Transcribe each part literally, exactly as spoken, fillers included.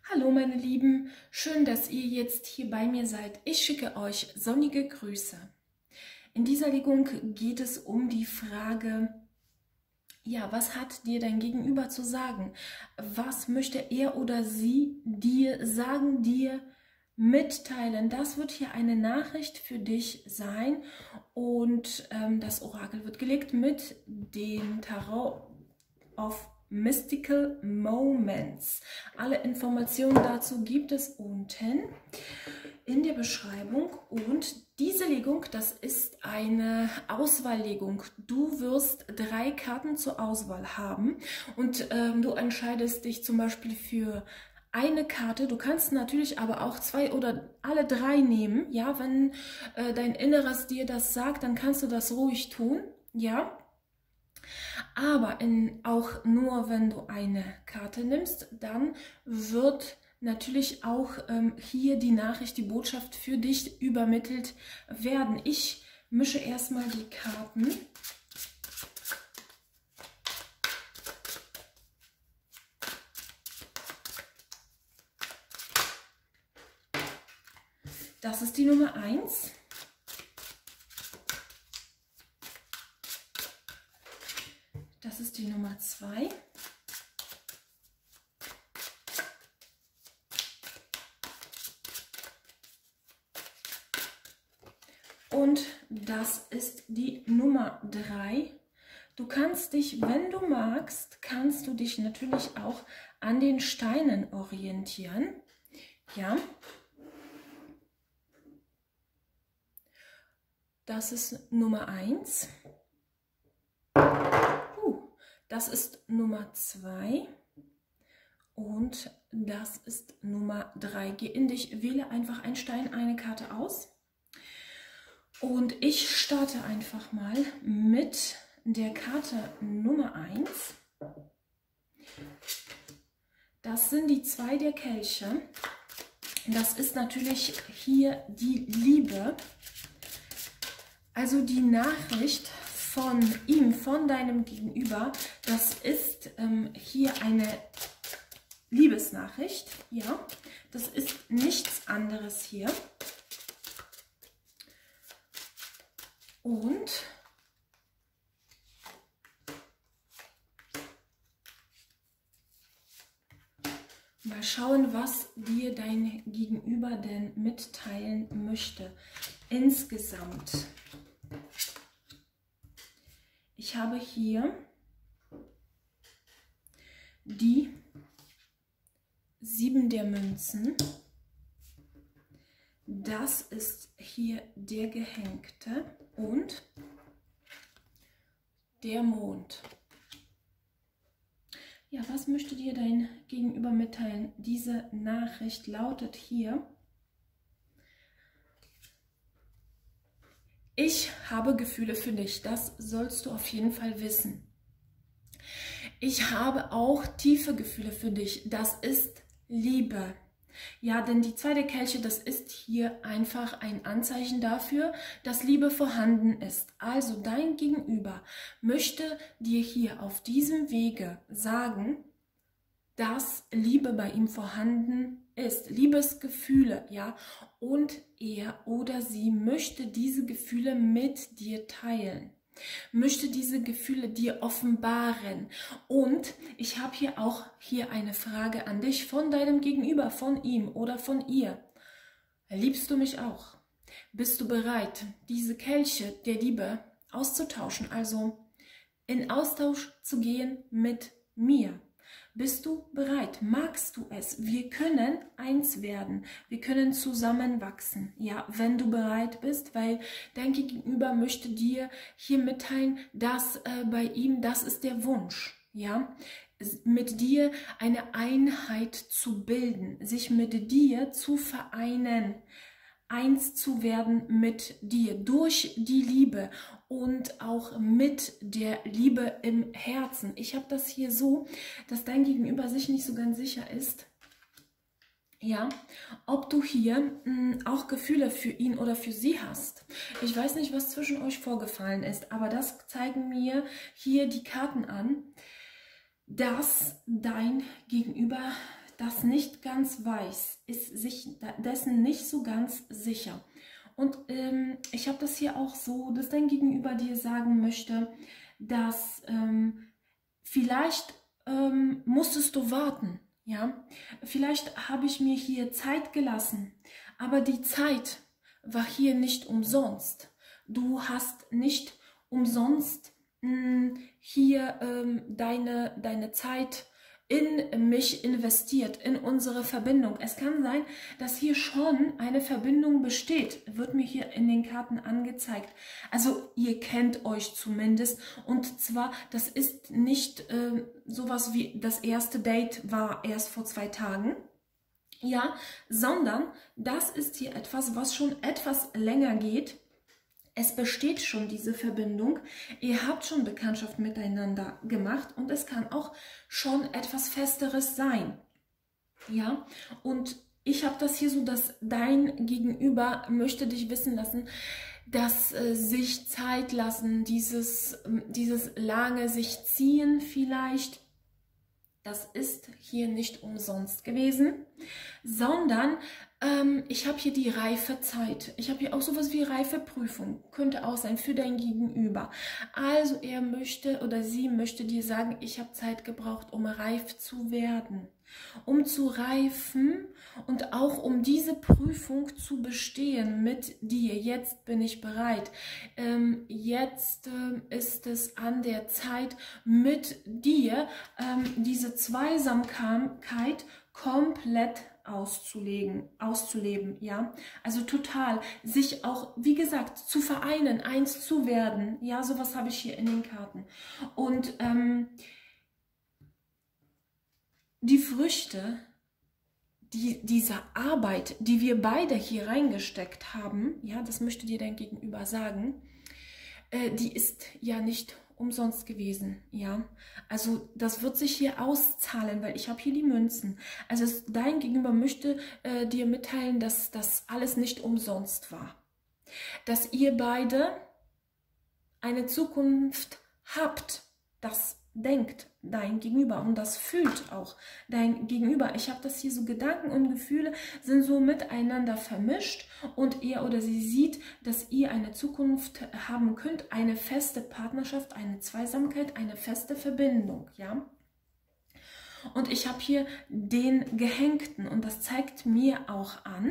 Hallo meine Lieben, schön, dass ihr jetzt hier bei mir seid. Ich schicke euch sonnige Grüße. In dieser Legung geht es um die Frage, ja, was hat dir dein Gegenüber zu sagen? Was möchte er oder sie dir sagen, dir mitteilen? Das wird hier eine Nachricht für dich sein und ähm, das Orakel wird gelegt mit dem Tarot of Mystical Moments. Alle Informationen dazu gibt es unten in der Beschreibung. Und diese Legung, das ist eine Auswahllegung. Du wirst drei Karten zur Auswahl haben und ähm, du entscheidest dich zum Beispiel für eine Karte. Du kannst natürlich aber auch zwei oder alle drei nehmen. Ja, wenn äh, dein Inneres dir das sagt, dann kannst du das ruhig tun. Ja. Aber in, auch nur wenn du eine Karte nimmst, dann wird natürlich auch ähm, hier die Nachricht, die Botschaft für dich übermittelt werden. Ich mische erstmal die Karten. Das ist die Nummer eins. Das ist die Nummer zwei. Und das ist die Nummer drei. Du kannst dich, wenn du magst, kannst du dich natürlich auch an den Steinen orientieren. Ja. Das ist Nummer eins. Das ist Nummer zwei und das ist Nummer drei. Geh in dich, wähle einfach einen Stein, eine Karte aus. Und ich starte einfach mal mit der Karte Nummer eins. Das sind die zwei der Kelche. Das ist natürlich hier die Liebe. Also die Nachricht von ihm, von deinem Gegenüber, das ist ähm, hier eine Liebesnachricht, ja, das ist nichts anderes hier. Und mal schauen, was dir dein Gegenüber denn mitteilen möchte. Insgesamt. Ich habe hier die sieben der Münzen. Das ist hier der Gehängte und der Mond. Ja, was möchte dir dein Gegenüber mitteilen? Diese Nachricht lautet hier: Ich habe Gefühle für dich, das sollst du auf jeden Fall wissen. Ich habe auch tiefe Gefühle für dich, das ist Liebe. Ja, denn die zwei der Kelche, das ist hier einfach ein Anzeichen dafür, dass Liebe vorhanden ist. Also dein Gegenüber möchte dir hier auf diesem Wege sagen, dass Liebe bei ihm vorhanden ist, Liebesgefühle, ja, und er oder sie möchte diese Gefühle mit dir teilen, möchte diese Gefühle dir offenbaren. Und ich habe hier auch hier eine Frage an dich von deinem Gegenüber, von ihm oder von ihr. Liebst du mich auch? Bist du bereit, diese Kelche der Liebe auszutauschen, also in Austausch zu gehen mit mir? Bist du bereit? Magst du es? Wir können eins werden. Wir können zusammenwachsen. Ja, wenn du bereit bist, weil dein Gegenüber möchte dir hier mitteilen, dass äh, bei ihm, das ist der Wunsch. Ja, mit dir eine Einheit zu bilden, sich mit dir zu vereinen, eins zu werden mit dir durch die Liebe und auch mit der Liebe im Herzen. Ich habe das hier so, dass dein Gegenüber sich nicht so ganz sicher ist, ja, ob du hier mh, auch Gefühle für ihn oder für sie hast. Ich weiß nicht, was zwischen euch vorgefallen ist, aber das zeigen mir hier die Karten an, dass dein Gegenüber das nicht ganz weiß, ist sich dessen nicht so ganz sicher. Und ähm, ich habe das hier auch so, dass dein Gegenüber dir sagen möchte, dass ähm, vielleicht ähm, musstest du warten, ja. Vielleicht habe ich mir hier Zeit gelassen, aber die Zeit war hier nicht umsonst. Du hast nicht umsonst mh, hier ähm, deine, deine Zeit in mich investiert, in unsere Verbindung. Es kann sein, dass hier schon eine Verbindung besteht, wird mir hier in den Karten angezeigt. Also ihr kennt euch zumindest, und zwar, das ist nicht äh, sowas wie das erste Date war erst vor zwei Tagen, ja, sondern das ist hier etwas, was schon etwas länger geht. Es besteht schon diese Verbindung, ihr habt schon Bekanntschaft miteinander gemacht und es kann auch schon etwas Festeres sein. Ja, und ich habe das hier so, dass dein Gegenüber möchte dich wissen lassen, dass äh, sich Zeit lassen, dieses, dieses lange sich ziehen vielleicht, das ist hier nicht umsonst gewesen, sondern ähm, ich habe hier die Reifezeit. Ich habe hier auch sowas wie Reifeprüfung. Könnte auch sein für dein Gegenüber. Also er möchte oder sie möchte dir sagen, ich habe Zeit gebraucht, um reif zu werden. Um zu reifen und auch um diese Prüfung zu bestehen mit dir. Jetzt bin ich bereit. Ähm, jetzt ähm, ist es an der Zeit, mit dir ähm, diese Zweisamkeit komplett auszulegen, auszuleben, ja, also total, sich auch, wie gesagt, zu vereinen, eins zu werden, ja, sowas habe ich hier in den Karten. Und ähm, die Früchte die, dieser Arbeit, die wir beide hier reingesteckt haben, ja, das möchte dir dein Gegenüber sagen, äh, die ist ja nicht umsonst gewesen, ja. Also das wird sich hier auszahlen, weil ich habe hier die Münzen. Also es, dein Gegenüber möchte äh, dir mitteilen, dass das alles nicht umsonst war. Dass ihr beide eine Zukunft habt, das denkt dein Gegenüber und das fühlt auch dein Gegenüber. Ich habe das hier so, Gedanken und Gefühle sind so miteinander vermischt und er oder sie sieht, dass ihr eine Zukunft haben könnt, eine feste Partnerschaft, eine Zweisamkeit, eine feste Verbindung, ja. Und ich habe hier den Gehängten und das zeigt mir auch an,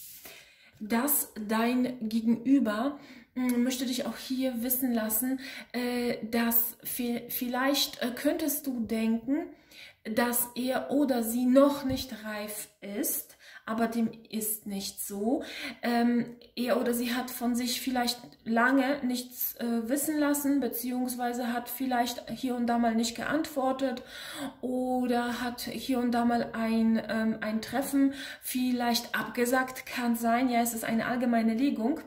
dass dein Gegenüber möchte dich auch hier wissen lassen, dass vielleicht könntest du denken, dass er oder sie noch nicht reif ist, aber dem ist nicht so. Ähm, er oder sie hat von sich vielleicht lange nichts äh, wissen lassen, beziehungsweise hat vielleicht hier und da mal nicht geantwortet oder hat hier und da mal ein, ähm, ein Treffen vielleicht abgesagt, kann sein, ja, es ist eine allgemeine Legung.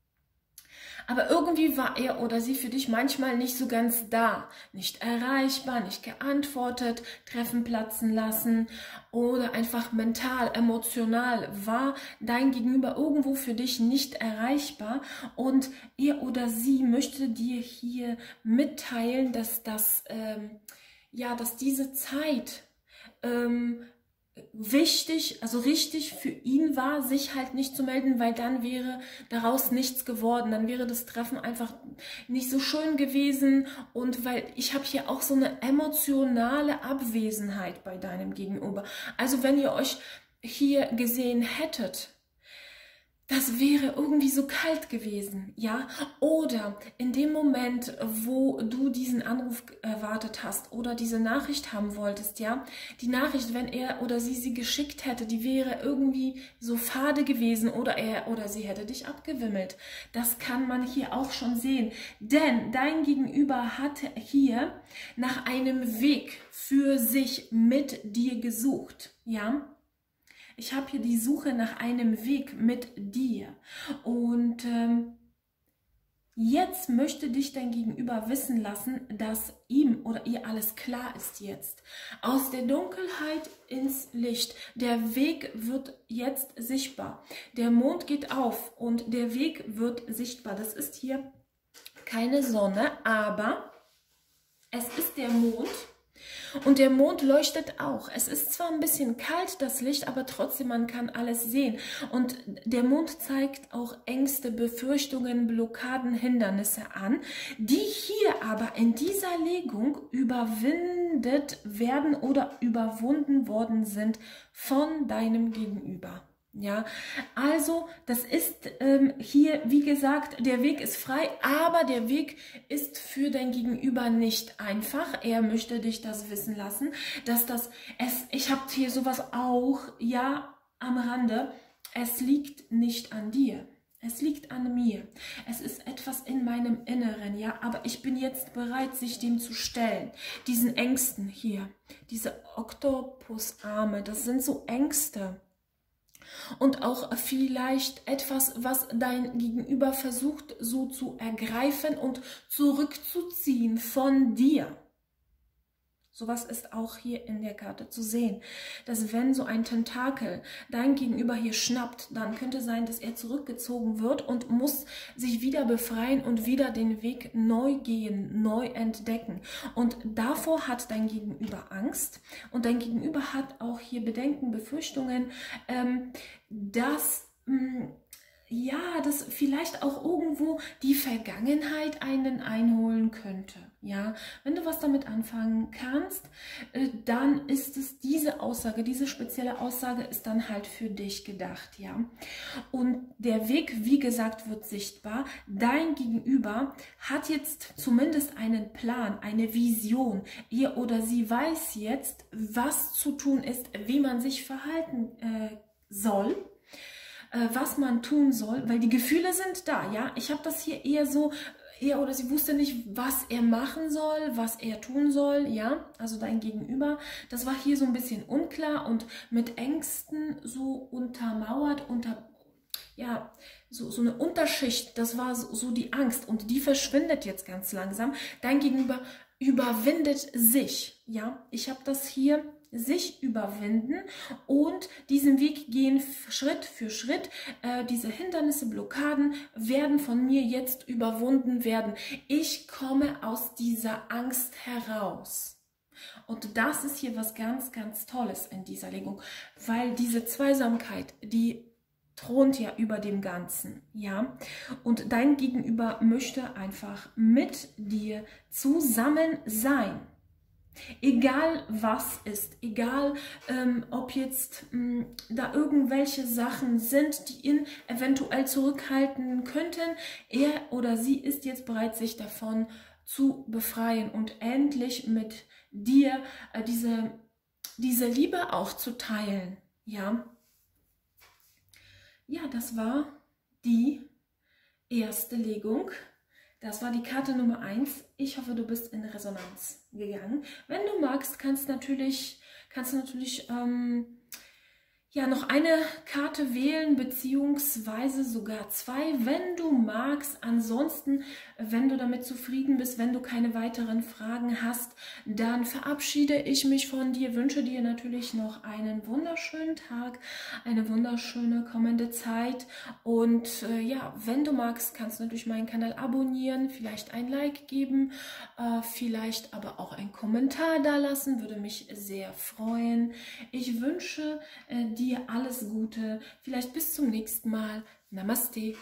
Aber irgendwie war er oder sie für dich manchmal nicht so ganz da, nicht erreichbar, nicht geantwortet, Treffen platzen lassen oder einfach mental, emotional war dein Gegenüber irgendwo für dich nicht erreichbar und er oder sie möchte dir hier mitteilen, dass das, ähm, ja, dass diese Zeit ähm, wichtig, also richtig für ihn war, sich halt nicht zu melden, weil dann wäre daraus nichts geworden, dann wäre das Treffen einfach nicht so schön gewesen und weil ich habe hier auch so eine emotionale Abwesenheit bei deinem Gegenüber. Also wenn ihr euch hier gesehen hättet, das wäre irgendwie so kalt gewesen, ja? Oder in dem Moment, wo du diesen Anruf erwartet hast oder diese Nachricht haben wolltest, ja? Die Nachricht, wenn er oder sie sie geschickt hätte, die wäre irgendwie so fade gewesen oder er oder sie hätte dich abgewimmelt. Das kann man hier auch schon sehen, denn dein Gegenüber hatte hier nach einem Weg für sich mit dir gesucht, ja? Ich habe hier die Suche nach einem Weg mit dir und ähm, jetzt möchte dich dein Gegenüber wissen lassen, dass ihm oder ihr alles klar ist jetzt. Aus der Dunkelheit ins Licht. Der Weg wird jetzt sichtbar. Der Mond geht auf und der Weg wird sichtbar. Das ist hier keine Sonne, aber es ist der Mond. Und der Mond leuchtet auch. Es ist zwar ein bisschen kalt, das Licht, aber trotzdem, man kann alles sehen. Und der Mond zeigt auch Ängste, Befürchtungen, Blockaden, Hindernisse an, die hier aber in dieser Legung überwindet werden oder überwunden worden sind von deinem Gegenüber. Ja, also das ist ähm, hier, wie gesagt, der Weg ist frei, aber der Weg ist für dein Gegenüber nicht einfach. Er möchte dich das wissen lassen, dass das, es, ich habe hier sowas auch, ja, am Rande, es liegt nicht an dir. Es liegt an mir. Es ist etwas in meinem Inneren, ja, aber ich bin jetzt bereit, sich dem zu stellen. Diesen Ängsten hier, diese Oktopusarme, das sind so Ängste. Und auch vielleicht etwas, was dein Gegenüber versucht so zu ergreifen und zurückzuziehen von dir. Sowas ist auch hier in der Karte zu sehen, dass wenn so ein Tentakel dein Gegenüber hier schnappt, dann könnte sein, dass er zurückgezogen wird und muss sich wieder befreien und wieder den Weg neu gehen, neu entdecken. Und davor hat dein Gegenüber Angst und dein Gegenüber hat auch hier Bedenken, Befürchtungen, ähm, dass mh, ja, dass vielleicht auch irgendwo die Vergangenheit einen einholen könnte. Ja, wenn du was damit anfangen kannst, äh, dann ist es diese Aussage, diese spezielle Aussage ist dann halt für dich gedacht, ja. Und der Weg, wie gesagt, wird sichtbar. Dein Gegenüber hat jetzt zumindest einen Plan, eine Vision. Ihr oder sie weiß jetzt, was zu tun ist, wie man sich verhalten äh, soll, was man tun soll, weil die Gefühle sind da, ja. Ich habe das hier eher so, er oder sie wusste nicht, was er machen soll, was er tun soll, ja. Also dein Gegenüber, das war hier so ein bisschen unklar und mit Ängsten so untermauert, unter, ja, so, so eine Unterschicht, das war so, so die Angst und die verschwindet jetzt ganz langsam. Dein Gegenüber überwindet sich, ja. Ich habe das hier, sich überwinden und diesen Weg gehen Schritt für Schritt. Äh, diese Hindernisse, Blockaden werden von mir jetzt überwunden werden. Ich komme aus dieser Angst heraus. Und das ist hier was ganz, ganz Tolles in dieser Legung, weil diese Zweisamkeit, die thront ja über dem Ganzen, ja. Und dein Gegenüber möchte einfach mit dir zusammen sein. Egal was ist, egal ähm, ob jetzt ähm, da irgendwelche Sachen sind, die ihn eventuell zurückhalten könnten, er oder sie ist jetzt bereit, sich davon zu befreien und endlich mit dir äh, diese, diese Liebe auch zu teilen. Ja, ja, das war die erste Legung. Das war die Karte Nummer eins. Ich hoffe, du bist in Resonanz gegangen. Wenn du magst, kannst natürlich, kannst du natürlich ähm, ja noch eine Karte wählen, beziehungsweise sogar zwei, wenn du magst. Ansonsten, wenn du damit zufrieden bist, wenn du keine weiteren Fragen hast, dann verabschiede ich mich von dir, wünsche dir natürlich noch einen wunderschönen Tag, eine wunderschöne kommende Zeit und äh, ja, wenn du magst, kannst du natürlich meinen Kanal abonnieren, vielleicht ein Like geben, äh, vielleicht aber auch einen Kommentar da lassen, würde mich sehr freuen. Ich wünsche äh, dir dir alles Gute, vielleicht bis zum nächsten Mal. Namaste.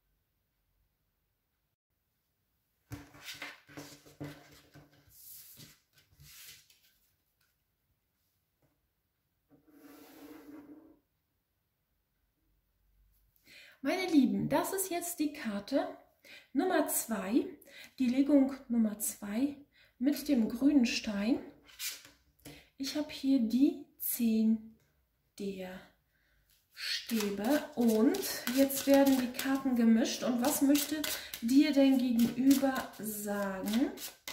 Meine Lieben, das ist jetzt die Karte Nummer zwei, die Legung Nummer zwei mit dem grünen Stein. Ich habe hier die zehn der Stäbe und jetzt werden die Karten gemischt und was möchte dir dein Gegenüber sagen?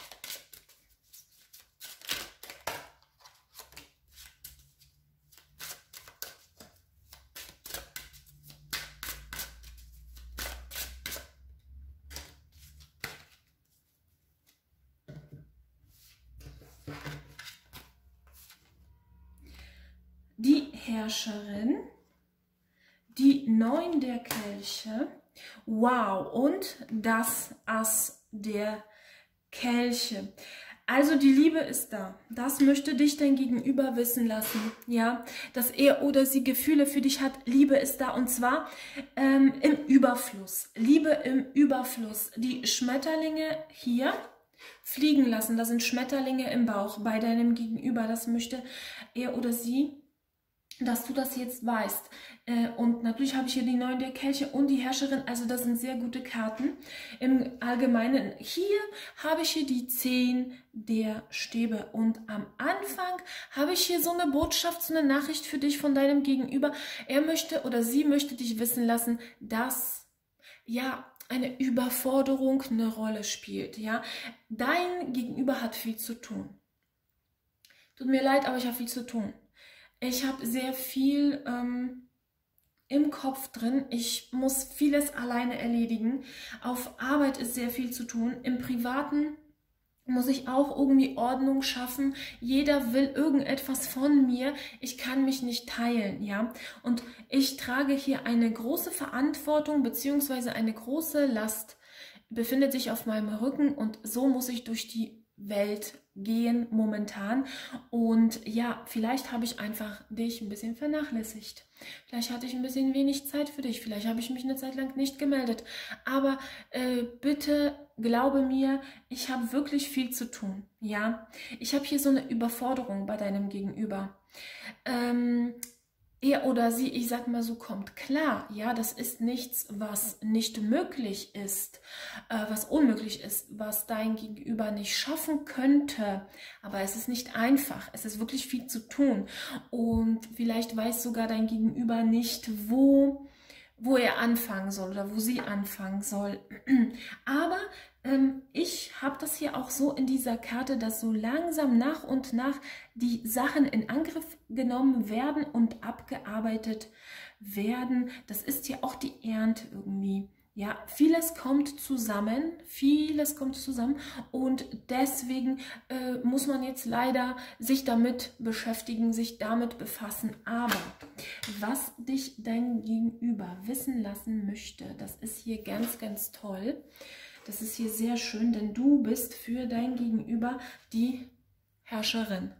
Die Herrscherin, die Neun der Kelche, wow, und das Ass der Kelche. Also die Liebe ist da. Das möchte dich dein Gegenüber wissen lassen, ja, dass er oder sie Gefühle für dich hat. Liebe ist da und zwar ähm, im Überfluss. Liebe im Überfluss. Die Schmetterlinge hier fliegen lassen. Das sind Schmetterlinge im Bauch bei deinem Gegenüber. Das möchte er oder sie, dass du das jetzt weißt. Und natürlich habe ich hier die Neun der Kelche und die Herrscherin, also das sind sehr gute Karten. Im Allgemeinen hier habe ich hier die Zehn der Stäbe und am Anfang habe ich hier so eine Botschaft, so eine Nachricht für dich von deinem Gegenüber. Er möchte oder sie möchte dich wissen lassen, dass ja eine Überforderung eine Rolle spielt. Ja, dein Gegenüber hat viel zu tun. Tut mir leid, aber ich habe viel zu tun. Ich habe sehr viel ähm, im Kopf drin. Ich muss vieles alleine erledigen. Auf Arbeit ist sehr viel zu tun. Im Privaten muss ich auch irgendwie Ordnung schaffen. Jeder will irgendetwas von mir. Ich kann mich nicht teilen, ja. Und ich trage hier eine große Verantwortung beziehungsweise eine große Last befindet sich auf meinem Rücken und so muss ich durch die Welt gehen momentan. Und ja, vielleicht habe ich einfach dich ein bisschen vernachlässigt. Vielleicht hatte ich ein bisschen wenig Zeit für dich. Vielleicht habe ich mich eine Zeit lang nicht gemeldet. Aber äh, bitte glaube mir, ich habe wirklich viel zu tun. Ja, ich habe hier so eine Überforderung bei deinem Gegenüber. Ähm, Er oder sie, ich sag mal so, kommt klar. Ja, das ist nichts, was nicht möglich ist, äh, was unmöglich ist, was dein Gegenüber nicht schaffen könnte. Aber es ist nicht einfach. Es ist wirklich viel zu tun. Und vielleicht weiß sogar dein Gegenüber nicht, wo, wo er anfangen soll oder wo sie anfangen soll. Aber ähm, ich habe das hier auch so in dieser Karte, dass so langsam nach und nach die Sachen in Angriff genommen werden und abgearbeitet werden. Das ist ja auch die Ernte irgendwie. Ja, vieles kommt zusammen, vieles kommt zusammen und deswegen äh, muss man jetzt leider sich damit beschäftigen, sich damit befassen. Aber was dich dein Gegenüber wissen lassen möchte, das ist hier ganz, ganz toll. Das ist hier sehr schön, denn du bist für dein Gegenüber die Herrscherin.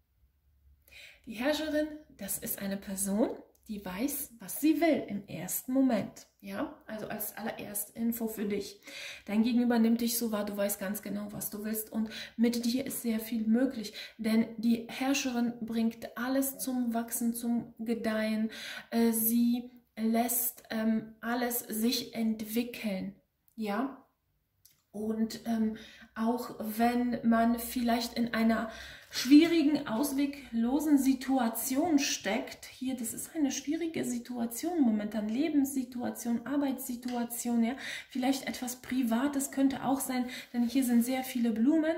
Die Herrscherin, das ist eine Person, die weiß, was sie will im ersten Moment. Ja, also als allererste Info für dich. Dein Gegenüber nimmt dich so wahr, du weißt ganz genau, was du willst und mit dir ist sehr viel möglich, denn die Herrscherin bringt alles zum Wachsen, zum Gedeihen. Äh, sie lässt ähm, alles sich entwickeln. Ja, und ähm, auch wenn man vielleicht in einer schwierigen, ausweglosen Situation steckt, hier, das ist eine schwierige Situation momentan, Lebenssituation, Arbeitssituation, ja, vielleicht etwas Privates könnte auch sein, denn hier sind sehr viele Blumen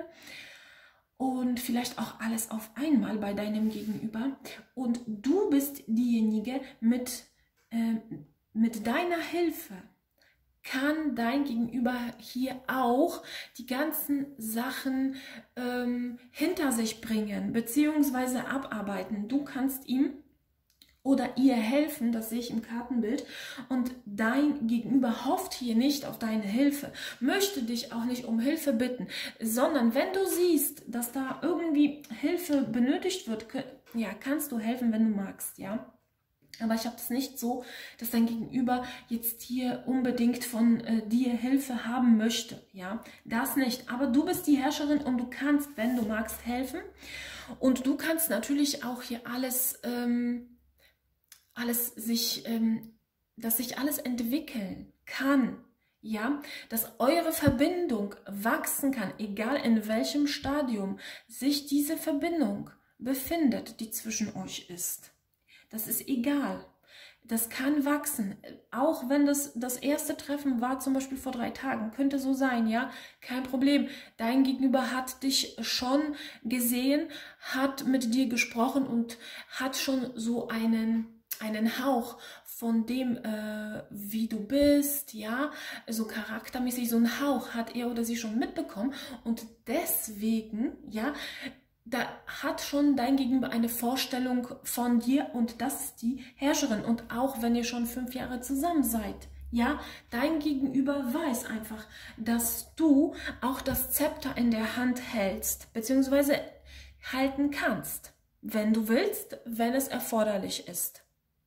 und vielleicht auch alles auf einmal bei deinem Gegenüber und du bist diejenige mit, äh, mit deiner Hilfe, kann dein Gegenüber hier auch die ganzen Sachen ähm, hinter sich bringen, beziehungsweise abarbeiten. Du kannst ihm oder ihr helfen, das sehe ich im Kartenbild, und dein Gegenüber hofft hier nicht auf deine Hilfe, möchte dich auch nicht um Hilfe bitten, sondern wenn du siehst, dass da irgendwie Hilfe benötigt wird, ja, kannst du helfen, wenn du magst, ja. Aber ich habe es nicht so, dass dein Gegenüber jetzt hier unbedingt von äh, dir Hilfe haben möchte. Ja, das nicht. Aber du bist die Herrscherin und du kannst, wenn du magst, helfen. Und du kannst natürlich auch hier alles, ähm, alles sich, ähm, dass sich alles entwickeln kann. Ja, dass eure Verbindung wachsen kann, egal in welchem Stadium sich diese Verbindung befindet, die zwischen euch ist. Das ist egal. Das kann wachsen. Auch wenn das das erste Treffen war, zum Beispiel vor drei Tagen. Könnte so sein, ja? Kein Problem. Dein Gegenüber hat dich schon gesehen, hat mit dir gesprochen und hat schon so einen, einen Hauch von dem, äh, wie du bist, ja? So charaktermäßig, so einen Hauch hat er oder sie schon mitbekommen. Und deswegen, ja, da hat schon dein Gegenüber eine Vorstellung von dir und das ist die Herrscherin. Und auch wenn ihr schon fünf Jahre zusammen seid, Ja, dein Gegenüber weiß einfach, dass du auch das Zepter in der Hand hältst, beziehungsweise halten kannst, wenn du willst, wenn es erforderlich ist.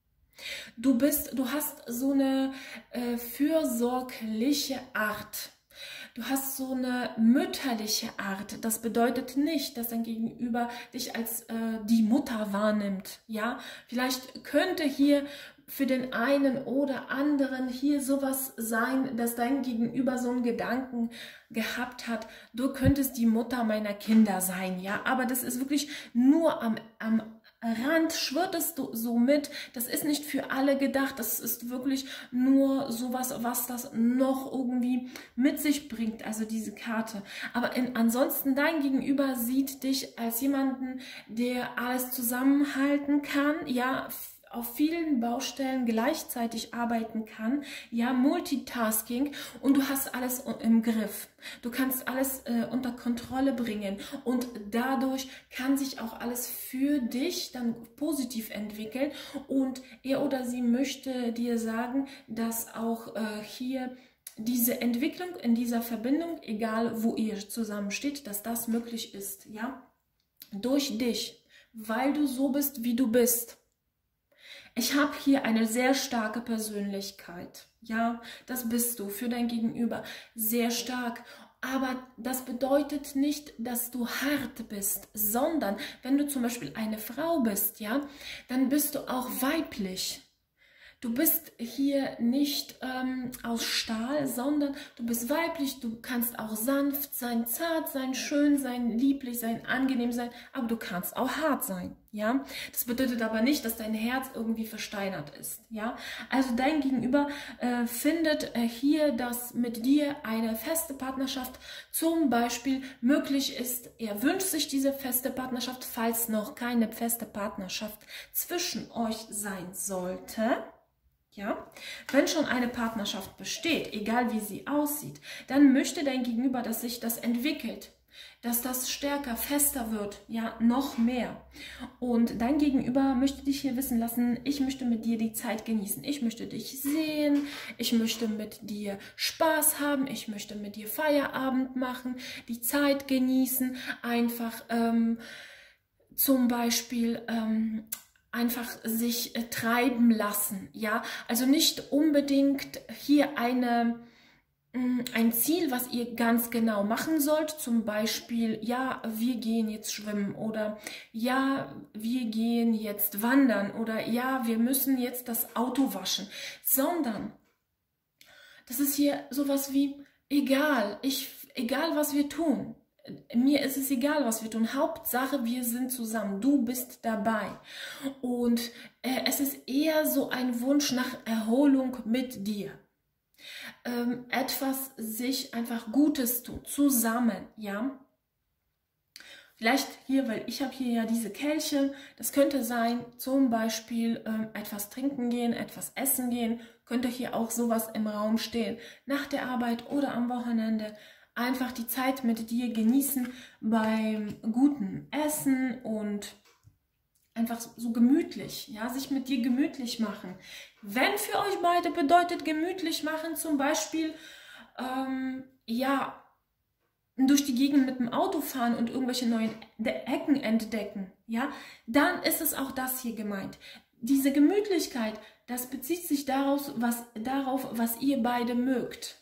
Du bist, du hast so eine äh, fürsorgliche Art. Du hast so eine mütterliche Art. Das bedeutet nicht, dass dein Gegenüber dich als äh, die Mutter wahrnimmt. Ja, vielleicht könnte hier für den einen oder anderen hier sowas sein, dass dein Gegenüber so einen Gedanken gehabt hat, du könntest die Mutter meiner Kinder sein. Ja, aber das ist wirklich nur am, am Rand, schwirrt es so mit, das ist nicht für alle gedacht, das ist wirklich nur sowas, was das noch irgendwie mit sich bringt, also diese Karte. Aber in, ansonsten, dein Gegenüber sieht dich als jemanden, der alles zusammenhalten kann, ja, auf vielen Baustellen gleichzeitig arbeiten kann, ja, Multitasking, und du hast alles im Griff. Du kannst alles äh, unter Kontrolle bringen und dadurch kann sich auch alles für dich dann positiv entwickeln und er oder sie möchte dir sagen, dass auch äh, hier diese Entwicklung in dieser Verbindung, egal wo ihr zusammen steht, dass das möglich ist, ja, durch dich, weil du so bist, wie du bist. Ich habe hier eine sehr starke Persönlichkeit. Ja, das bist du für dein Gegenüber. Sehr stark. Aber das bedeutet nicht, dass du hart bist, sondern wenn du zum Beispiel eine Frau bist, ja, dann bist du auch weiblich. Du bist hier nicht ähm, aus Stahl, sondern du bist weiblich, du kannst auch sanft sein, zart sein, schön sein, lieblich sein, angenehm sein, aber du kannst auch hart sein, ja. Das bedeutet aber nicht, dass dein Herz irgendwie versteinert ist, ja. Also dein Gegenüber äh, findet äh, hier, dass mit dir eine feste Partnerschaft zum Beispiel möglich ist. Er wünscht sich diese feste Partnerschaft, falls noch keine feste Partnerschaft zwischen euch sein sollte. Ja, wenn schon eine Partnerschaft besteht, egal wie sie aussieht, dann möchte dein Gegenüber, dass sich das entwickelt, dass das stärker, fester wird, ja, noch mehr. Und dein Gegenüber möchte dich hier wissen lassen, ich möchte mit dir die Zeit genießen, ich möchte dich sehen, ich möchte mit dir Spaß haben, ich möchte mit dir Feierabend machen, die Zeit genießen, einfach ähm, zum Beispiel ähm, einfach sich äh, treiben lassen, ja, also nicht unbedingt hier eine, mh, ein Ziel, was ihr ganz genau machen sollt, zum Beispiel, ja, wir gehen jetzt schwimmen oder ja, wir gehen jetzt wandern oder ja, wir müssen jetzt das Auto waschen, sondern das ist hier sowas wie, egal, ich, egal was wir tun, mir ist es egal, was wir tun. Hauptsache, wir sind zusammen. Du bist dabei. Und äh, es ist eher so ein Wunsch nach Erholung mit dir. Ähm, etwas sich einfach Gutes tun. Zusammen, ja. Vielleicht hier, weil ich habe hier ja diese Kelche. Das könnte sein, zum Beispiel ähm, etwas trinken gehen, etwas essen gehen. Könnte hier auch sowas im Raum stehen. Nach der Arbeit oder am Wochenende. Einfach die Zeit mit dir genießen beim guten Essen und einfach so gemütlich, ja, sich mit dir gemütlich machen. Wenn für euch beide bedeutet gemütlich machen, zum Beispiel, ähm, ja, durch die Gegend mit dem Auto fahren und irgendwelche neuen Ecken entdecken, ja, dann ist es auch das hier gemeint. Diese Gemütlichkeit, das bezieht sich daraus, was, darauf, was ihr beide mögt.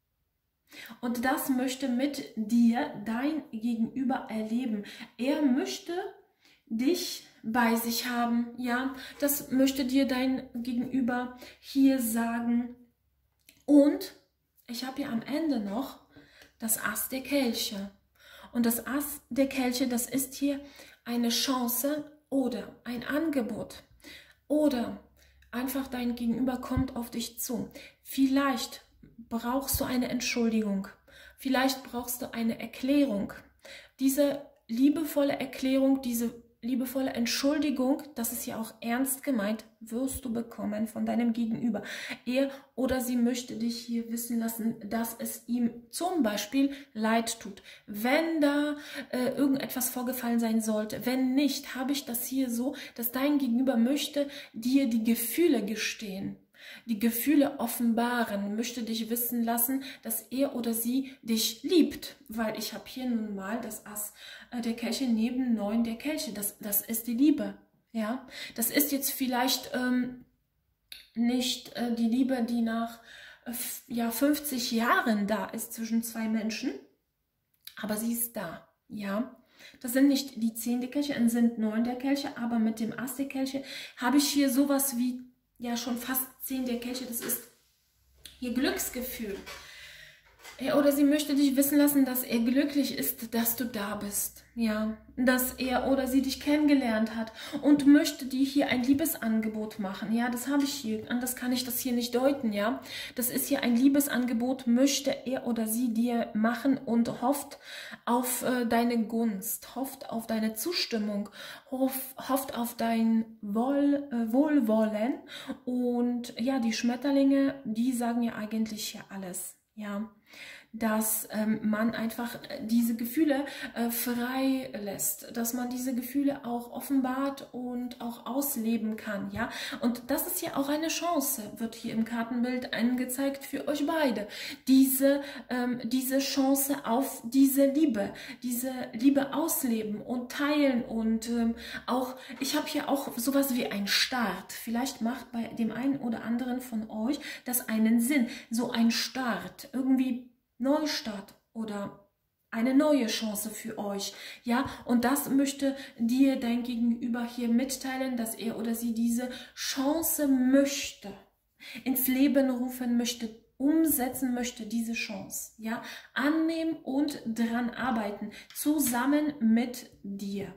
Und das möchte mit dir dein Gegenüber erleben. Er möchte dich bei sich haben, ja, das möchte dir dein Gegenüber hier sagen. Und ich habe hier am Ende noch das Ass der Kelche. Und das Ass der Kelche, das ist hier eine Chance oder ein Angebot. Oder einfach dein Gegenüber kommt auf dich zu. Vielleicht brauchst du eine Entschuldigung. Vielleicht brauchst du eine Erklärung. Diese liebevolle Erklärung, diese liebevolle Entschuldigung, das ist ja auch ernst gemeint, wirst du bekommen von deinem Gegenüber. Er oder sie möchte dich hier wissen lassen, dass es ihm zum Beispiel leid tut. Wenn da äh, irgendetwas vorgefallen sein sollte, wenn nicht, habe ich das hier so, dass dein Gegenüber möchte dir die Gefühle gestehen. die Gefühle offenbaren, möchte dich wissen lassen, dass er oder sie dich liebt. Weil ich habe hier nun mal das Ass der Kelche neben neun der Kelche. Das, das ist die Liebe. Ja, das ist jetzt vielleicht ähm, nicht äh, die Liebe, die nach äh, ja, fünfzig Jahren da ist zwischen zwei Menschen, aber sie ist da. Ja, das sind nicht die zehn der Kelche, es sind neun der Kelche, aber mit dem Ass der Kelche habe ich hier sowas wie, ja, schon fast zehn der Kelche. Das ist ihr Glücksgefühl. Er oder sie möchte dich wissen lassen, dass er glücklich ist, dass du da bist. Ja, dass er oder sie dich kennengelernt hat und möchte dir hier ein Liebesangebot machen. Ja, das habe ich hier. Anders kann ich das hier nicht deuten. Ja, das ist hier ein Liebesangebot, möchte er oder sie dir machen und hofft auf äh, deine Gunst, hofft auf deine Zustimmung, hoff, hofft auf dein Wohl, äh, Wohlwollen. Und ja, die Schmetterlinge, die sagen ja eigentlich hier alles. Ja, dass ähm, man einfach diese Gefühle äh, frei lässt, dass man diese Gefühle auch offenbart und auch ausleben kann, ja. Und das ist ja auch eine Chance, wird hier im Kartenbild angezeigt für euch beide. Diese, ähm, diese Chance auf diese Liebe, diese Liebe ausleben und teilen und ähm, auch, ich habe hier auch sowas wie ein Start. Vielleicht macht bei dem einen oder anderen von euch das einen Sinn, so ein Start, irgendwie Neustart oder eine neue Chance für euch, ja, und das möchte dir dein Gegenüber hier mitteilen, dass er oder sie diese Chance möchte, ins Leben rufen möchte, umsetzen möchte, diese Chance, ja, annehmen und dran arbeiten, zusammen mit dir.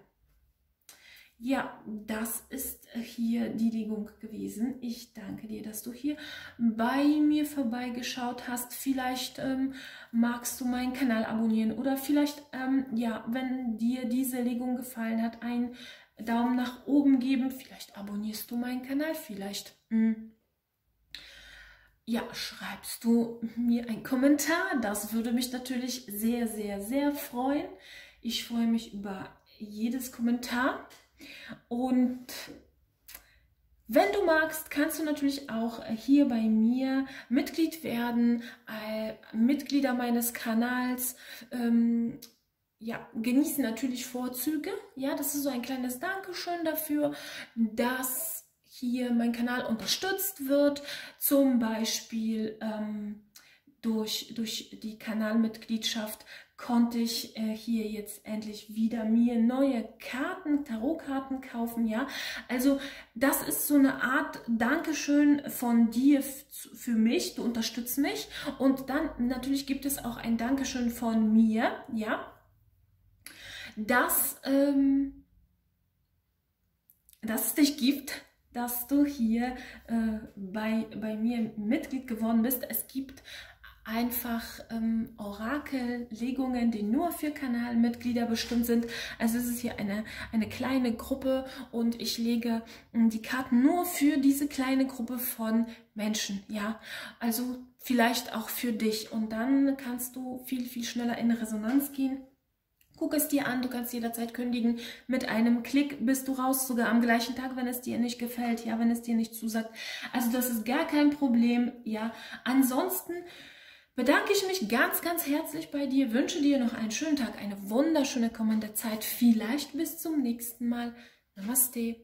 Ja, das ist hier die Legung gewesen. Ich danke dir, dass du hier bei mir vorbeigeschaut hast. Vielleicht ähm, magst du meinen Kanal abonnieren oder vielleicht, ähm, ja, wenn dir diese Legung gefallen hat, einen Daumen nach oben geben. Vielleicht abonnierst du meinen Kanal, vielleicht, mh, ja, schreibst du mir einen Kommentar. Das würde mich natürlich sehr, sehr, sehr freuen. Ich freue mich über jedes Kommentar. Und wenn du magst, kannst du natürlich auch hier bei mir Mitglied werden, äh, Mitglieder meines Kanals, ähm, ja, genießen natürlich Vorzüge. Ja, das ist so ein kleines Dankeschön dafür, dass hier mein Kanal unterstützt wird, zum Beispiel ähm, durch, durch die Kanalmitgliedschaft konnte ich äh, hier jetzt endlich wieder mir neue Karten, Tarotkarten kaufen, ja. Also das ist so eine Art Dankeschön von dir für mich, du unterstützt mich. Und dann natürlich gibt es auch ein Dankeschön von mir, ja, dass, ähm, dass es dich gibt, dass du hier äh, bei, bei mir Mitglied geworden bist. Es gibt einfach ähm, Orakellegungen, die nur für Kanalmitglieder bestimmt sind. Also es ist hier eine, eine kleine Gruppe und ich lege ähm, die Karten nur für diese kleine Gruppe von Menschen, ja. Also vielleicht auch für dich und dann kannst du viel, viel schneller in Resonanz gehen. Guck es dir an, du kannst jederzeit kündigen. Mit einem Klick bist du raus, sogar am gleichen Tag, wenn es dir nicht gefällt, ja, wenn es dir nicht zusagt. Also das ist gar kein Problem, ja. Ansonsten bedanke ich mich ganz, ganz herzlich bei dir, wünsche dir noch einen schönen Tag, eine wunderschöne kommende Zeit, vielleicht bis zum nächsten Mal. Namaste.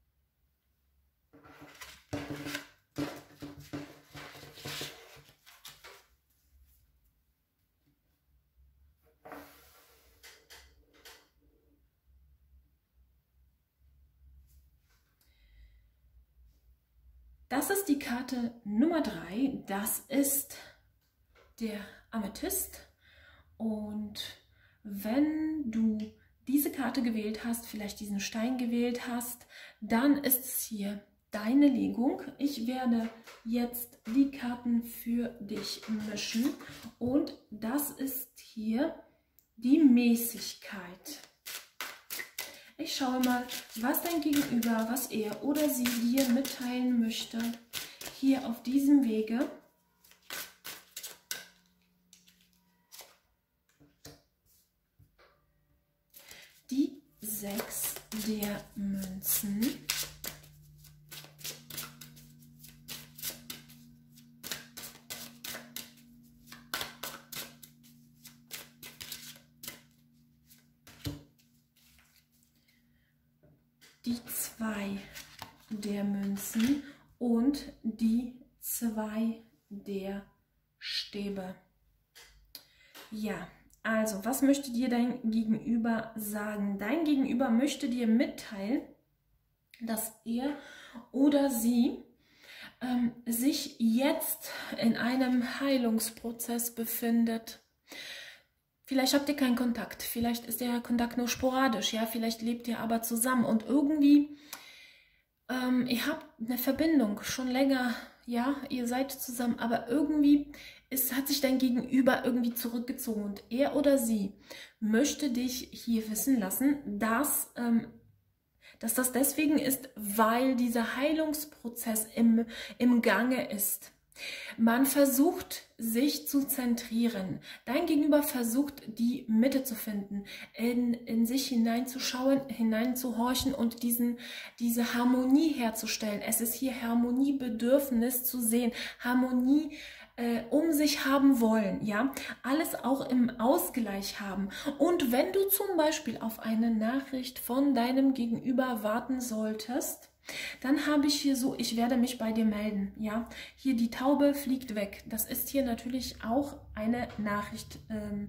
Das ist die Karte Nummer drei, das ist der Amethyst und wenn du diese Karte gewählt hast, vielleicht diesen Stein gewählt hast, dann ist es hier deine Legung. Ich werde jetzt die Karten für dich mischen und das ist hier die Mäßigkeit. Ich schaue mal, was dein Gegenüber, was er oder sie dir mitteilen möchte, hier auf diesem Wege. Die sechs der Münzen. die zwei der Münzen und die zwei der Stäbe. Ja, also was möchte dir dein Gegenüber sagen? Dein Gegenüber möchte dir mitteilen, dass er oder sie ähm, sich jetzt in einem Heilungsprozess befindet. Vielleicht habt ihr keinen Kontakt, vielleicht ist der Kontakt nur sporadisch, ja, vielleicht lebt ihr aber zusammen und irgendwie, ähm, ihr habt eine Verbindung schon länger, ja, ihr seid zusammen, aber irgendwie ist, hat sich dein Gegenüber irgendwie zurückgezogen und er oder sie möchte dich hier wissen lassen, dass, ähm, dass das deswegen ist, weil dieser Heilungsprozess im, im Gange ist. Man versucht, sich zu zentrieren. Dein Gegenüber versucht, die Mitte zu finden, in, in sich hineinzuschauen, hineinzuhorchen und diesen, diese Harmonie herzustellen. Es ist hier Harmoniebedürfnis zu sehen, Harmonie äh, um sich haben wollen, ja, alles auch im Ausgleich haben. Und wenn du zum Beispiel auf eine Nachricht von deinem Gegenüber warten solltest, dann habe ich hier so, ich werde mich bei dir melden, ja. Hier die Taube fliegt weg. Das ist hier natürlich auch eine Nachricht. Ähm,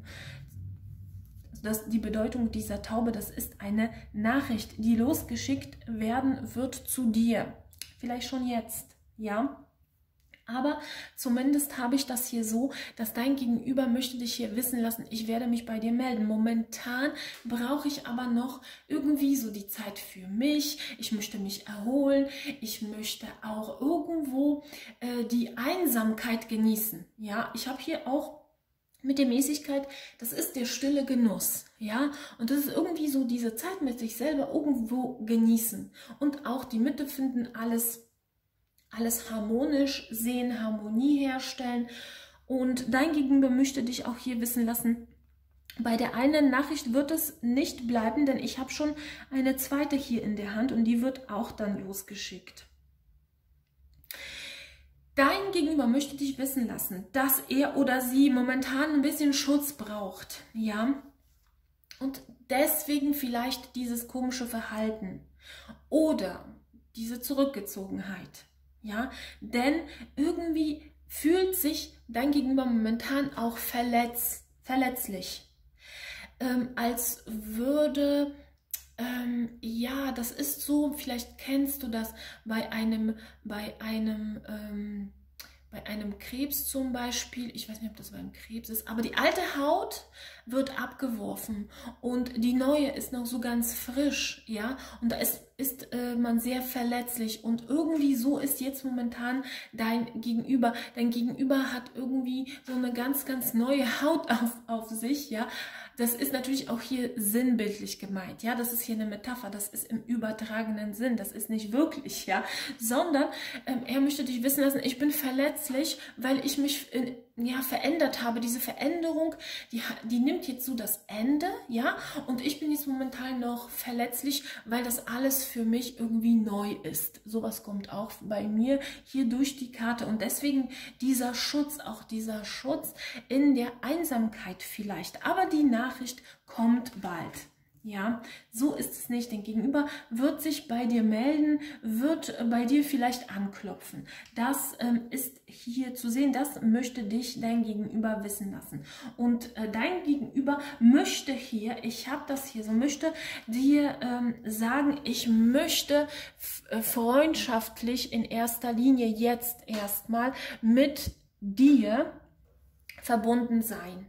das, die Bedeutung dieser Taube, das ist eine Nachricht, die losgeschickt werden wird zu dir. Vielleicht schon jetzt, ja. Aber zumindest habe ich das hier so, dass dein Gegenüber möchte dich hier wissen lassen, ich werde mich bei dir melden. Momentan brauche ich aber noch irgendwie so die Zeit für mich. Ich möchte mich erholen. Ich möchte auch irgendwo äh, die Einsamkeit genießen. Ja, ich habe hier auch mit der Mäßigkeit, das ist der stille Genuss. Ja, und das ist irgendwie so diese Zeit mit sich selber irgendwo genießen. Und auch die Mitte finden, alles alles harmonisch sehen, Harmonie herstellen und dein Gegenüber möchte dich auch hier wissen lassen, bei der einen Nachricht wird es nicht bleiben, denn ich habe schon eine zweite hier in der Hand und die wird auch dann losgeschickt. Dein Gegenüber möchte dich wissen lassen, dass er oder sie momentan ein bisschen Schutz braucht, ja, und deswegen vielleicht dieses komische Verhalten oder diese Zurückgezogenheit. Ja, denn irgendwie fühlt sich dein Gegenüber momentan auch verletz, verletzlich. Ähm, als würde, ähm, ja, das ist so, vielleicht kennst du das bei einem, bei einem, ähm, bei einem Krebs zum Beispiel, ich weiß nicht, ob das beim Krebs ist, aber die alte Haut wird abgeworfen und die neue ist noch so ganz frisch, ja, und da ist, ist äh, man sehr verletzlich und irgendwie so ist jetzt momentan dein Gegenüber, dein Gegenüber hat irgendwie so eine ganz, ganz neue Haut auf, auf sich, ja. Das ist natürlich auch hier sinnbildlich gemeint, ja, das ist hier eine Metapher, das ist im übertragenen Sinn, das ist nicht wirklich, ja, sondern ähm, er möchte dich wissen lassen, ich bin verletzlich, weil ich mich in, ja, verändert habe. Diese Veränderung, die, die nimmt jetzt so das Ende, ja, und ich bin jetzt momentan noch verletzlich, weil das alles für mich irgendwie neu ist. Sowas kommt auch bei mir hier durch die Karte und deswegen dieser Schutz, auch dieser Schutz in der Einsamkeit vielleicht, aber die Nachricht kommt bald. Ja, so ist es nicht. Dein Gegenüber wird sich bei dir melden, wird bei dir vielleicht anklopfen. Das ähm, ist hier zu sehen, das möchte dich dein Gegenüber wissen lassen. Und äh, dein Gegenüber möchte hier, ich habe das hier so, möchte dir ähm, sagen, ich möchte äh, freundschaftlich in erster Linie jetzt erstmal mit dir verbunden sein.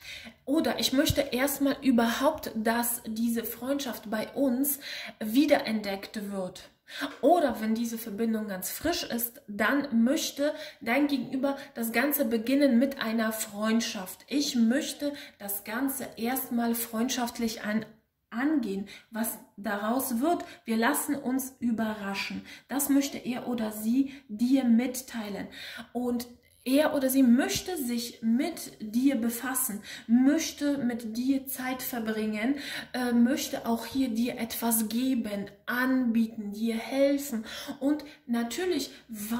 Oder ich möchte erstmal überhaupt, dass diese Freundschaft bei uns wiederentdeckt wird. Oder wenn diese Verbindung ganz frisch ist, dann möchte dein Gegenüber das Ganze beginnen mit einer Freundschaft. Ich möchte das Ganze erstmal freundschaftlich an, angehen. Was daraus wird, wir lassen uns überraschen. Das möchte er oder sie dir mitteilen. Und er oder sie möchte sich mit dir befassen, möchte mit dir Zeit verbringen, äh, möchte auch hier dir etwas geben, anbieten, dir helfen. Und natürlich,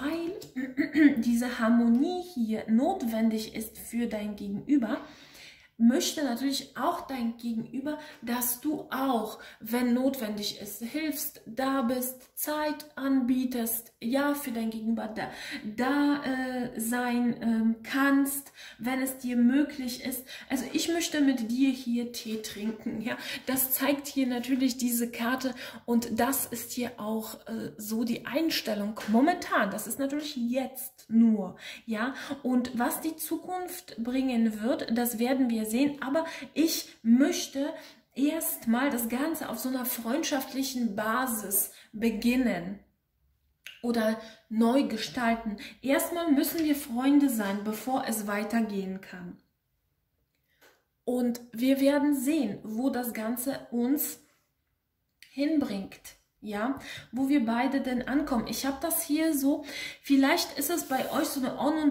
weil diese Harmonie hier notwendig ist für dein Gegenüber, möchte natürlich auch dein Gegenüber, dass du auch, wenn notwendig ist, hilfst, da bist, Zeit anbietest, ja, für dein Gegenüber da, da äh, sein ähm, kannst, wenn es dir möglich ist. Also ich möchte mit dir hier Tee trinken, ja. Das zeigt hier natürlich diese Karte und das ist hier auch äh, so die Einstellung momentan. Das ist natürlich jetzt nur, ja. Und was die Zukunft bringen wird, das werden wir sehen, aber ich möchte erstmal das Ganze auf so einer freundschaftlichen Basis beginnen oder neu gestalten. Erstmal müssen wir Freunde sein, bevor es weitergehen kann. Und wir werden sehen, wo das Ganze uns hinbringt. Ja, wo wir beide denn ankommen. Ich habe das hier so, vielleicht ist es bei euch so eine On- und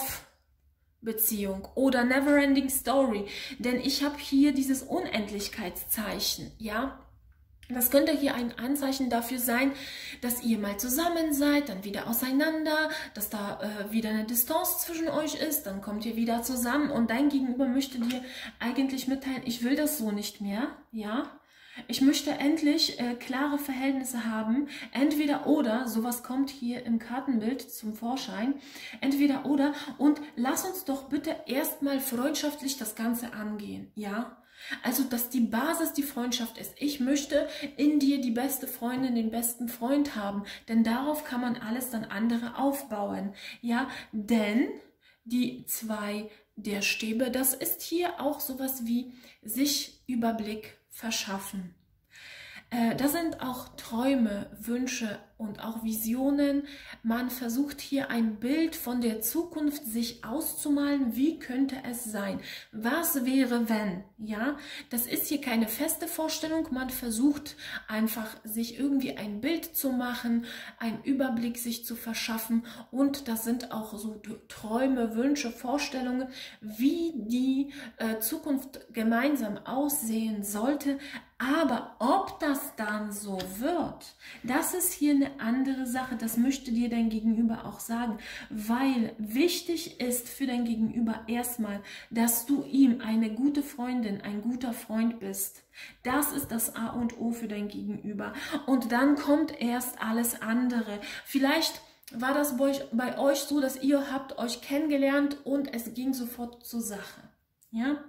Off-Beziehung oder Neverending Story, denn ich habe hier dieses Unendlichkeitszeichen, ja. Das könnte hier ein Anzeichen dafür sein, dass ihr mal zusammen seid, dann wieder auseinander, dass da äh, wieder eine Distanz zwischen euch ist, dann kommt ihr wieder zusammen und dein Gegenüber möchte dir eigentlich mitteilen, ich will das so nicht mehr, ja. Ich möchte endlich äh, klare Verhältnisse haben, entweder oder, sowas kommt hier im Kartenbild zum Vorschein, entweder oder und lass uns doch bitte erstmal freundschaftlich das Ganze angehen, ja? Also, dass die Basis die Freundschaft ist. Ich möchte in dir die beste Freundin, den besten Freund haben, denn darauf kann man alles dann andere aufbauen, ja? Denn die zwei der Stäbe, das ist hier auch sowas wie sich Überblick verschaffen. Äh, das sind auch Träume, Wünsche und auch Visionen. Man versucht hier ein Bild von der Zukunft sich auszumalen. Wie könnte es sein? Was wäre, wenn? Ja, das ist hier keine feste Vorstellung. Man versucht einfach, sich irgendwie ein Bild zu machen, einen Überblick sich zu verschaffen. Und das sind auch so Träume, Wünsche, Vorstellungen, wie die äh, Zukunft gemeinsam aussehen sollte. Aber ob das dann so wird, das ist hier eine andere Sache. Das möchte dir dein Gegenüber auch sagen, weil wichtig ist für dein Gegenüber erstmal, dass du ihm eine gute Freundin, ein guter Freund bist. Das ist das A und O für dein Gegenüber. Und dann kommt erst alles andere. Vielleicht war das bei euch, bei euch so, dass ihr habt euch kennengelernt und es ging sofort zur Sache. Ja?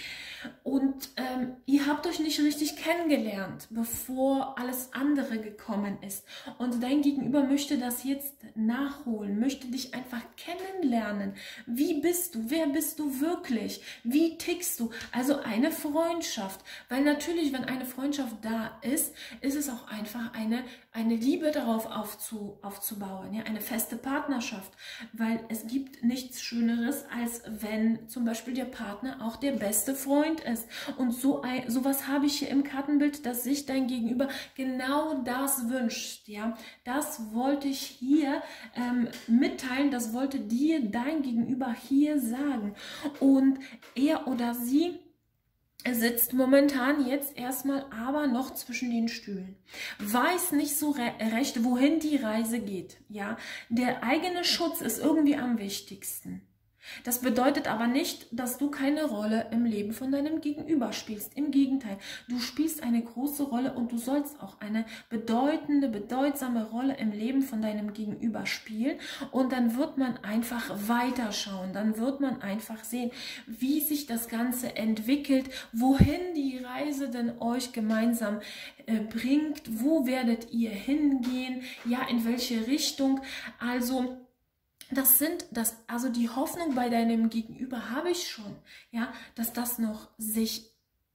Und ähm, ihr habt euch nicht richtig kennengelernt, bevor alles andere gekommen ist. Und dein Gegenüber möchte das jetzt nachholen, möchte dich einfach kennenlernen. Wie bist du? Wer bist du wirklich? Wie tickst du? Also eine Freundschaft. Weil natürlich, wenn eine Freundschaft da ist, ist es auch einfach eine, eine Liebe darauf aufzu, aufzubauen. Ja? Eine feste Partnerschaft. Weil es gibt nichts Schöneres, als wenn zum Beispiel der Partner auch der beste Freund ist. Und so ein, sowas habe ich hier im Kartenbild, dass sich dein Gegenüber genau das wünscht. Ja, das wollte ich hier ähm, mitteilen, das wollte dir dein Gegenüber hier sagen. Und er oder sie sitzt momentan jetzt erstmal aber noch zwischen den Stühlen. Weiß nicht so re recht, wohin die Reise geht. Ja, der eigene Schutz ist irgendwie am wichtigsten. Das bedeutet aber nicht, dass du keine Rolle im Leben von deinem Gegenüber spielst. Im Gegenteil, du spielst eine große Rolle und du sollst auch eine bedeutende, bedeutsame Rolle im Leben von deinem Gegenüber spielen. Und dann wird man einfach weiterschauen. Dann wird man einfach sehen, wie sich das Ganze entwickelt, wohin die Reise denn euch gemeinsam äh, bringt. Wo werdet ihr hingehen? Ja, in welche Richtung? Also das sind, das, also die Hoffnung bei deinem Gegenüber habe ich schon, ja, dass das noch sich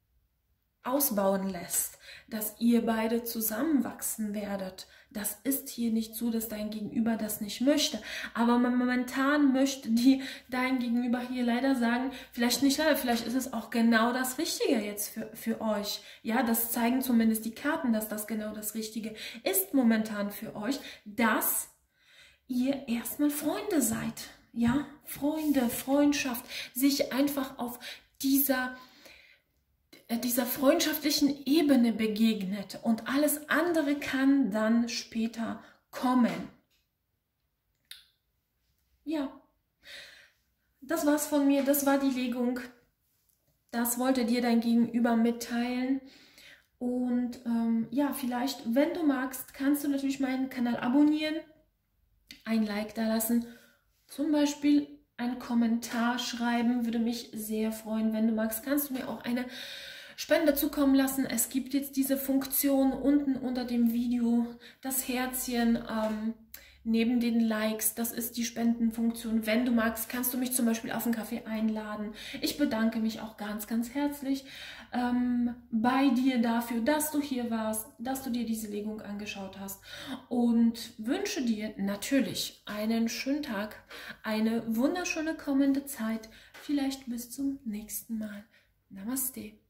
ausbauen lässt, dass ihr beide zusammenwachsen werdet. Das ist hier nicht so, dass dein Gegenüber das nicht möchte. Aber momentan möchte die dein Gegenüber hier leider sagen, vielleicht nicht leider, vielleicht ist es auch genau das Richtige jetzt für, für euch. Ja, das zeigen zumindest die Karten, dass das genau das Richtige ist momentan für euch, dass ihr erstmal Freunde seid, ja, Freunde, Freundschaft, sich einfach auf dieser, äh, dieser freundschaftlichen Ebene begegnet und alles andere kann dann später kommen. Ja, das war's von mir, das war die Legung. das wollte dir dein Gegenüber mitteilen. Und ähm, ja, vielleicht, wenn du magst, kannst du natürlich meinen Kanal abonnieren, ein Like da lassen, zum Beispiel einen Kommentar schreiben, würde mich sehr freuen. Wenn du magst, kannst du mir auch eine Spende zukommen lassen. Es gibt jetzt diese Funktion unten unter dem Video, das Herzchen ähm, neben den Likes, das ist die Spendenfunktion. Wenn du magst, kannst du mich zum Beispiel auf einen Kaffee einladen. Ich bedanke mich auch ganz, ganz herzlich ähm, bei dir dafür, dass du hier warst, dass du dir diese Legung angeschaut hast und wünsche dir natürlich einen schönen Tag, eine wunderschöne kommende Zeit. Vielleicht bis zum nächsten Mal. Namaste.